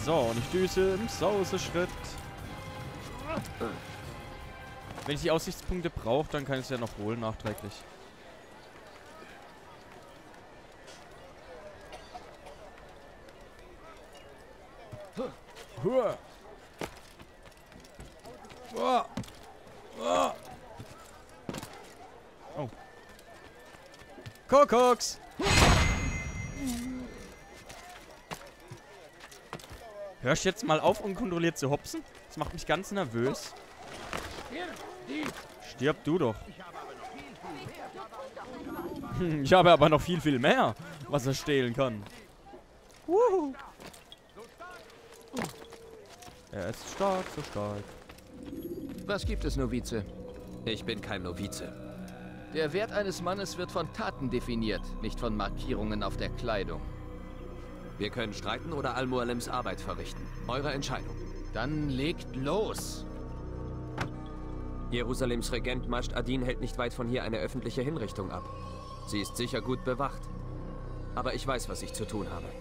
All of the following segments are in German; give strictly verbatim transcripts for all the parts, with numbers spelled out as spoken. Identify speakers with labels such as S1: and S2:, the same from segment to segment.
S1: So, und ich düse im Sauseschritt. Wenn ich die Aussichtspunkte brauche, dann kann ich es ja noch holen, nachträglich. Huah. Huah. Huah. Oh. Kuckucks! Hörst du jetzt mal auf, unkontrolliert zu hopsen? Das macht mich ganz nervös. Stirb du doch. Hm, ich habe aber noch viel, viel mehr, was er stehlen kann. Wuhu. Er ist stark, so stark.
S2: Was gibt es, Novize?
S3: Ich bin kein Novize.
S2: Der Wert eines Mannes wird von Taten definiert, nicht von Markierungen auf der Kleidung.
S3: Wir können streiten oder Al-Mualems Arbeit verrichten. Eure Entscheidung.
S2: Dann legt los!
S3: Jerusalems Regent Majd ad-Din hält nicht weit von hier eine öffentliche Hinrichtung ab. Sie ist sicher gut bewacht. Aber ich weiß, was ich zu tun habe.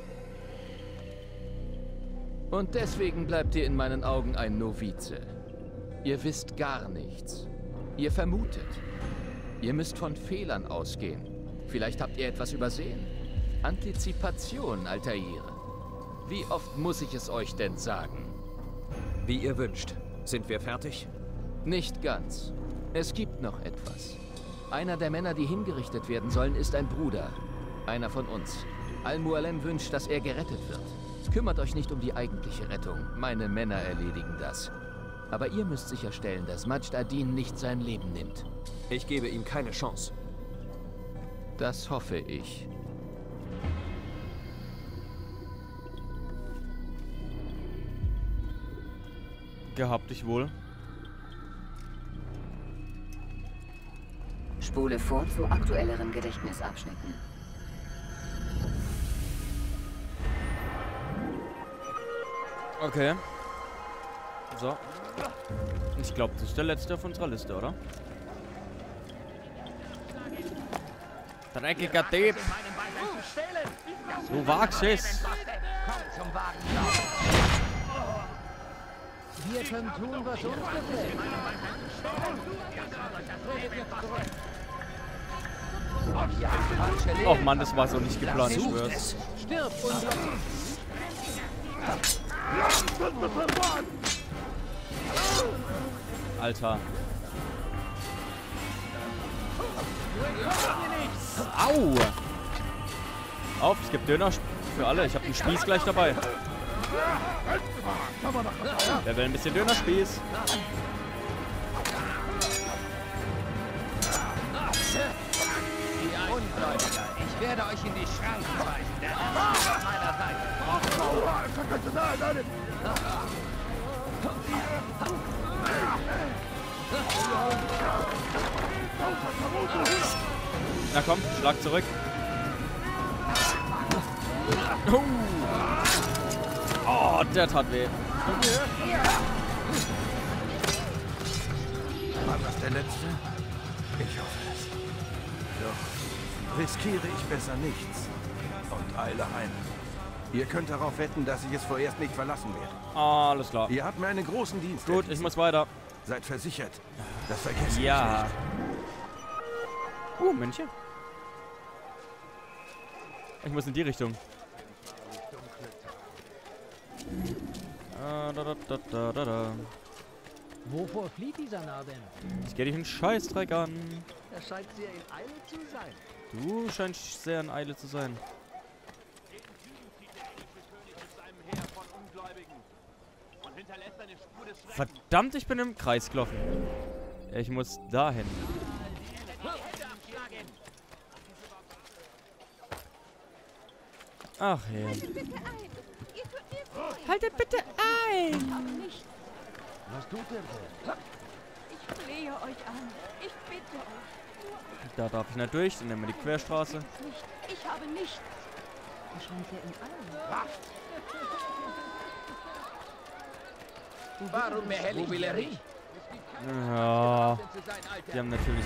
S2: Und deswegen bleibt ihr in meinen Augen ein Novize. Ihr wisst gar nichts. Ihr vermutet. Ihr müsst von Fehlern ausgehen. Vielleicht habt ihr etwas übersehen. Antizipation, Altair. Wie oft muss ich es euch denn sagen?
S3: Wie ihr wünscht. Sind wir fertig?
S2: Nicht ganz. Es gibt noch etwas. Einer der Männer, die hingerichtet werden sollen, ist ein Bruder. Einer von uns. Al-Mualem wünscht, dass er gerettet wird. Kümmert euch nicht um die eigentliche Rettung. Meine Männer erledigen das. Aber ihr müsst sicherstellen, dass Majd ad-Din nicht sein Leben nimmt.
S3: Ich gebe ihm keine Chance.
S2: Das hoffe ich.
S1: Gehabt dich wohl.
S4: Spule vor zu aktuelleren Gedächtnisabschnitten.
S1: Okay. So. Ich glaube, das ist der letzte auf unserer Liste, oder? Dreckiger Dieb! Du wagst es!
S5: Wir können tun, was uns gefällt.
S1: Oh Mann, das war so nicht geplant, ich schwör's.
S5: Stirb und
S1: Alter. Au! Auf, es gibt Döner für alle. Ich habe den Spieß gleich dabei. Wer will ein bisschen Dönerspieß?
S5: ihr Ungläubiger, ich werde euch in die Schranken weisen. Der Herr ist auf meiner Seite.
S1: Na komm, schlag zurück. Oh, oh, der tat weh.
S6: War das der letzte? Ich hoffe es. Doch riskiere ich besser nichts und eile heim. Ihr könnt darauf wetten, dass ich es vorerst nicht verlassen werde.
S1: Alles klar.
S6: Ihr habt mir einen großen Dienst
S1: Gut, ich muss weiter.
S6: Seid versichert. Das vergesst ihr
S1: Ja.
S6: nicht.
S1: Uh, Mönche. Ich muss in die Richtung. Ah, da, da, da, da, da, da.
S5: Wovor flieht dieser Narr denn?
S1: Ich gehe dich einen Scheißdreck an.
S5: Er scheint sehr in Eile zu sein.
S1: Du scheinst sehr in Eile zu sein. Verdammt, ich bin im Kreis gelaufen. Ich muss dahin. Ach ja. Haltet bitte ein!
S5: Was tut er denn?
S7: Ich flehe euch an. Ich bitte euch.
S1: Da darf ich nicht durch, dann nehmen wir die Querstraße.
S7: Nicht. Ich habe nichts. Er scheint sehr in allem.
S2: Warum mehr Helljubilärie?
S1: Ja, die haben natürlich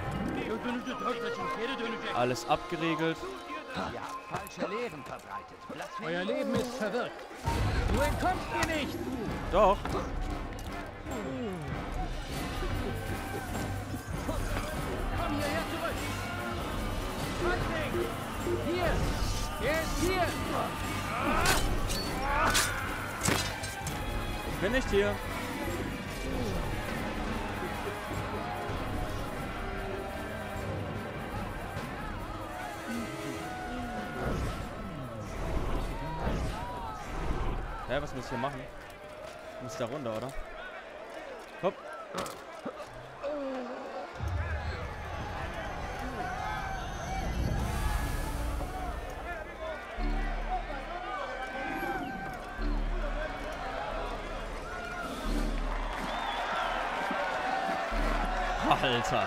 S1: alles abgeregelt.
S5: Ja, falsche Lehren verbreitet. Euer Leben ist verwirkt. Du entkommst mir nicht!
S1: Doch.
S5: Komm hierher zurück! Feindling! Hier! Er ist hier!
S1: Ich bin nicht hier. Hä, was muss ich hier machen? Ich muss da runter, oder? Hopp. Alter.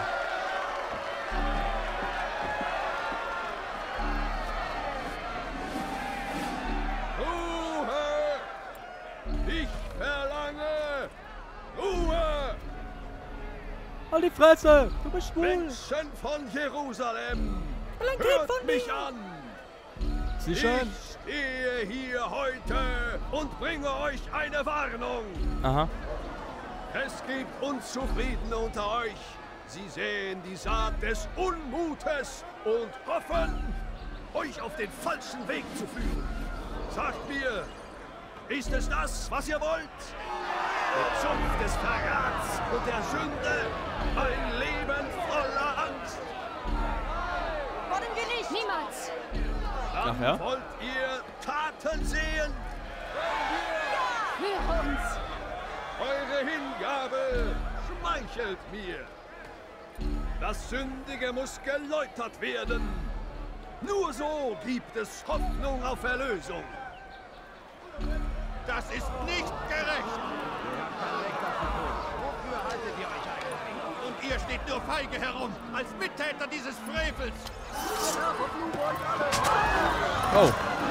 S6: Ruhe! Ich verlange Ruhe!
S1: Halt die Fresse! Du bist schwul!
S6: Menschen von Jerusalem!
S1: Blanket
S6: Hört
S1: von
S6: mich
S1: mir.
S6: an!
S1: Sie
S6: Ich
S1: schon?
S6: stehe hier heute und bringe euch eine Warnung!
S1: Aha.
S6: Es gibt Unzufriedene unter euch. Sie sehen die Saat des Unmutes und hoffen, euch auf den falschen Weg zu führen. Sagt mir, ist es das, was ihr wollt? Der Zunft des Verrats und der Sünde, ein Leben voller Angst.
S7: Wollen wir nicht! Niemals!
S6: Dann
S1: Ach ja?
S6: wollt ihr Taten sehen?
S7: Für uns!
S6: Eure Hingabe schmeichelt mir. Das Sündige muss geläutert werden. Nur so gibt es Hoffnung auf Erlösung. Das ist nicht gerecht.
S5: Wofür haltet ihr euch eigentlich? Und ihr steht nur feige herum, als Mittäter dieses Frevels!
S1: Oh.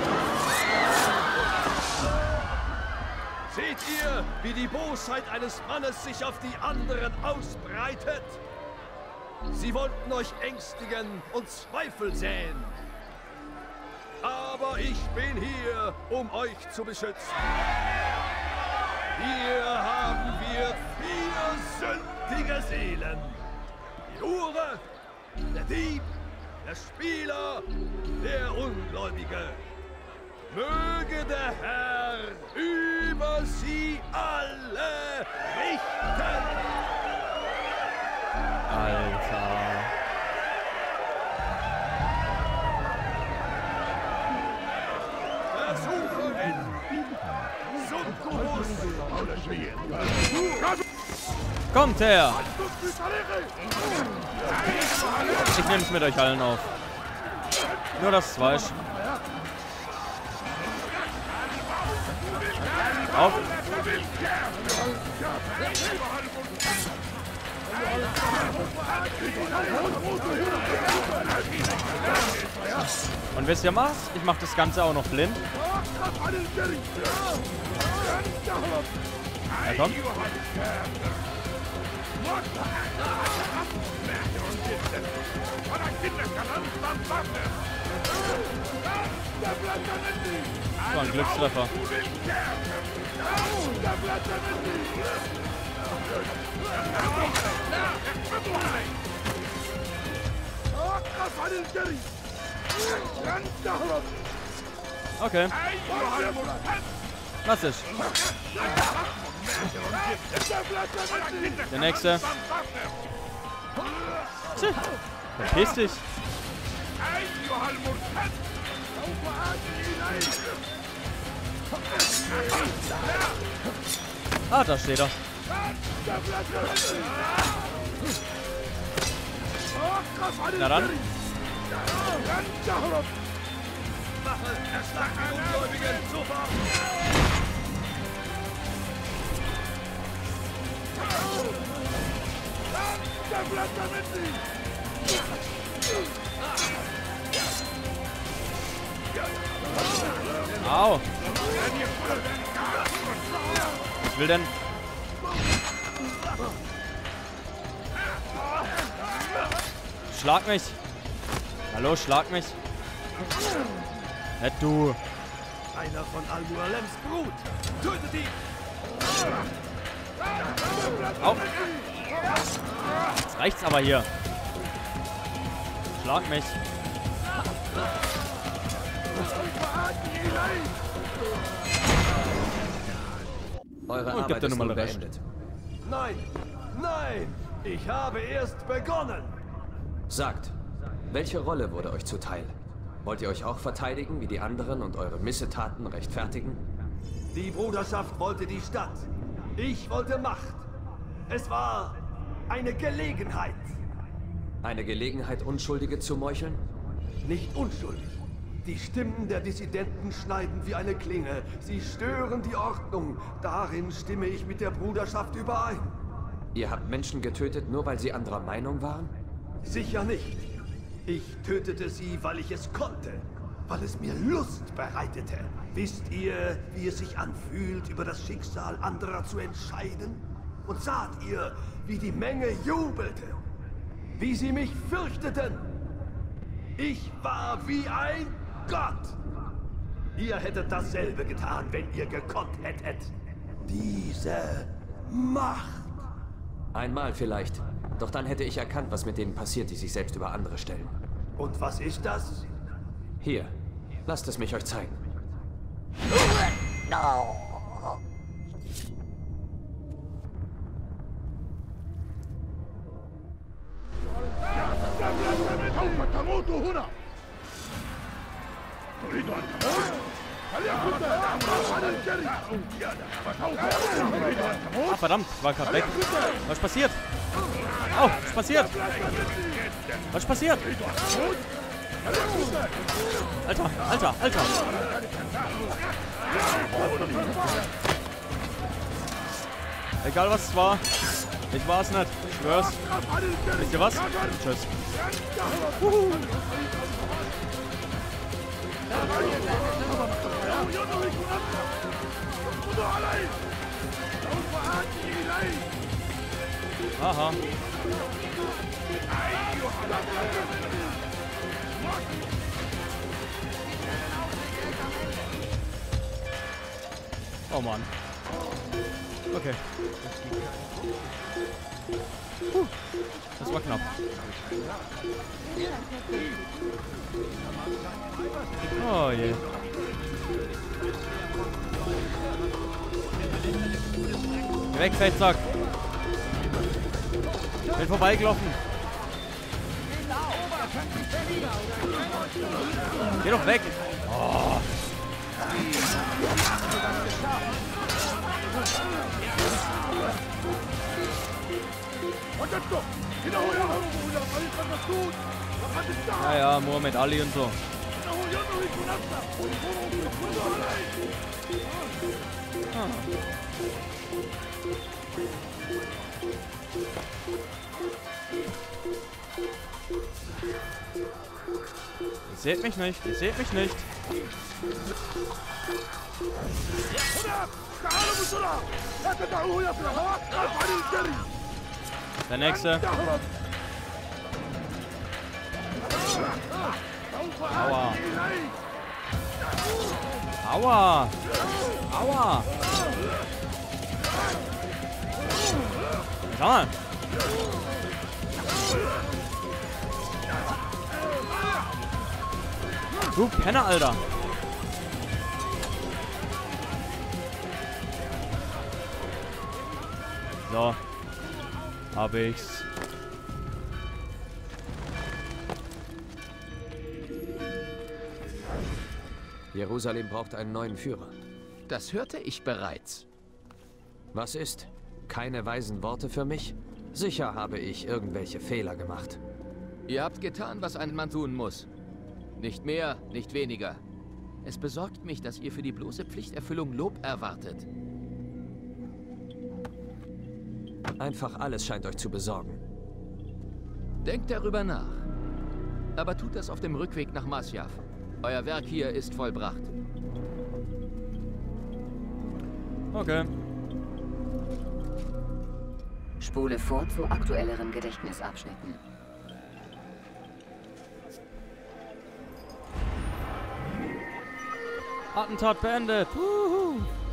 S6: Seht ihr, wie die Bosheit eines Mannes sich auf die anderen ausbreitet? Sie wollten euch ängstigen und Zweifel säen. Aber ich bin hier, um euch zu beschützen. Hier haben wir vier sündige Seelen. Die Hure, der Dieb, der Spieler, der Ungläubige. Möge der Herr über sie alle richten.
S1: Alter.
S6: Versucherin, Succubus,
S1: Kommt her! Ich nehme es mit euch allen auf. Nur das Fleisch. Auf! Und wisst ihr was? Ich mache das Ganze auch noch blind. Ja, komm. So ein Glückstreffer. Okay. Was ist? Der nächste. Tch, verpiss dich. Ah, da steht er. Na dann.
S6: erschlag die Ungläubigen sofort!
S1: Au! Was will denn? Schlag mich! Hallo, schlag mich! Hey, du!
S6: Einer von Al-Mualems Brut. Tötet ihn!
S1: Au! Jetzt reicht's aber hier. Schlag mich.
S3: Eure
S1: Und
S3: Arbeit
S1: gibt er
S3: ist
S1: nun
S3: nun
S1: mal recht.
S3: beendet.
S6: Nein! Nein! Ich habe erst begonnen!
S3: Sagt, welche Rolle wurde euch zuteil? Wollt ihr euch auch verteidigen wie die anderen und eure Missetaten rechtfertigen?
S6: Die Bruderschaft wollte die Stadt. Ich wollte Macht. Es war eine Gelegenheit.
S3: Eine Gelegenheit, Unschuldige zu meucheln?
S6: Nicht unschuldig. Die Stimmen der Dissidenten schneiden wie eine Klinge. Sie stören die Ordnung. Darin stimme ich mit der Bruderschaft überein.
S3: Ihr habt Menschen getötet, nur weil sie anderer Meinung waren?
S6: Sicher nicht. Ich tötete sie, weil ich es konnte. Weil es mir Lust bereitete. Wisst ihr, wie es sich anfühlt, über das Schicksal anderer zu entscheiden? Und saht ihr, wie die Menge jubelte? Wie sie mich fürchteten? Ich war wie ein Gott! Ihr hättet dasselbe getan, wenn ihr gekonnt hättet. Diese Macht!
S3: Einmal vielleicht. Doch dann hätte ich erkannt, was mit denen passiert, die sich selbst über andere stellen.
S6: Und was ist das?
S3: Hier, lasst es mich euch zeigen.
S1: Ah, verdammt, ich war gerade weg. Was passiert? Oh, was passiert? Was passiert? Alter, Alter, Alter. Egal was es war. Ich war es nicht. Ich schwör's. Wisst ihr was? Tschüss. Uhu. Aha. Oh Mann. Okay. Puh. Das war knapp. Oh je. Geh weg, Fettsack. Bin vorbeigelaufen. Geh doch weg. Oh. Ja, ja, Muhammad Ali und so. Ah. Ihr seht mich nicht, ihr seht mich nicht. Der nächste. Aua. Aua. Aua. Schau mal. Du Penner, Alter. So. Hab ich's.
S3: Jerusalem braucht einen neuen Führer.
S2: Das hörte ich bereits.
S3: Was ist? Keine weisen Worte für mich? Sicher habe ich irgendwelche Fehler gemacht.
S2: Ihr habt getan, was ein Mann tun muss. Nicht mehr, nicht weniger. Es besorgt mich, dass ihr für die bloße Pflichterfüllung Lob erwartet.
S3: Einfach alles scheint euch zu besorgen.
S2: Denkt darüber nach. Aber tut das auf dem Rückweg nach Masyaf. Euer Werk hier ist vollbracht.
S1: Okay.
S4: Spule vor zu aktuelleren Gedächtnisabschnitten.
S1: Attentat beendet. Wuhu.